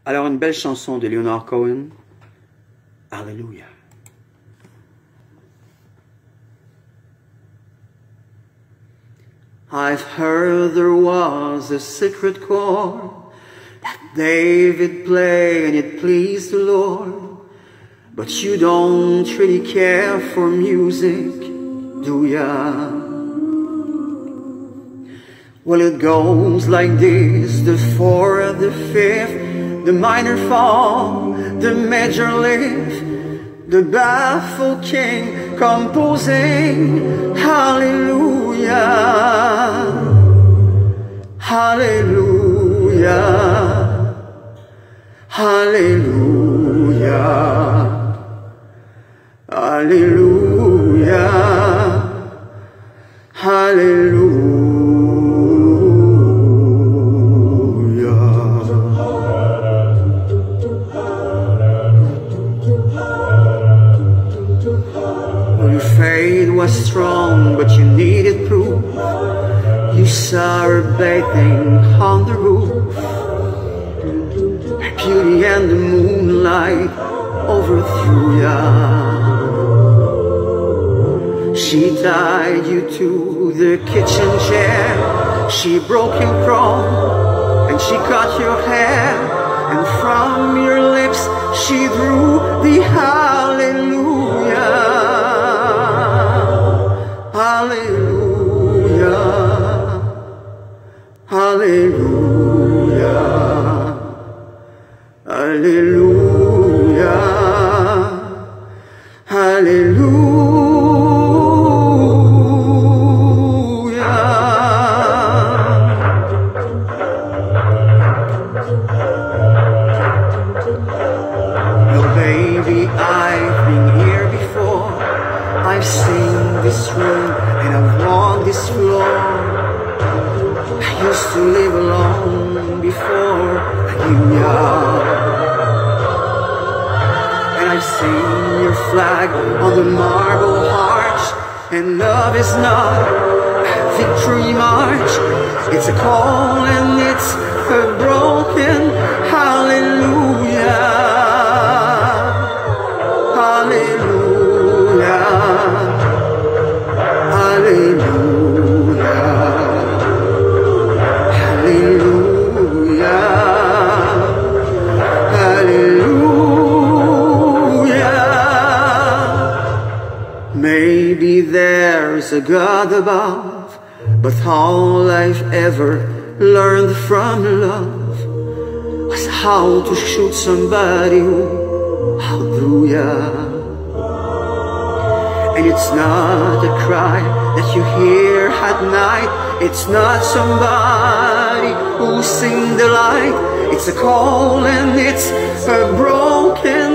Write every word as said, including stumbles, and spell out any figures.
Alors une belle chanson de Leonard Cohen, Hallelujah. I've heard there was a secret chord that David played and it pleased the Lord. But you don't really care for music, do ya? Well, it goes like this: the fourth, the fifth, the minor fall, the major lift, the baffled king composing hallelujah, hallelujah, hallelujah, hallelujah, hallelujah. Your faith was strong, but you needed proof. You saw her bathing on the roof. Her beauty and the moonlight overthrew ya. She tied you to the kitchen chair. She broke your throne and she cut your hair. And from your lips she drew the hallelujah. Hallelujah, hallelujah, hallelujah, hallelujah. Well, baby, I've been here before. I've seen this room and I've walked this floor. I used to live alone before I knew ya. And I've seen your flag on the marble arch. And love is not a victory march. It's a call and it's a broken hallelujah, hallelujah, hallelujah, hallelujah, hallelujah. Maybe there's a God above, but all I've ever learned from love was how to shoot somebody who outdrew ya. And it's not a cry that you hear at night. It's not somebody who sings the light. It's a call and it's a broken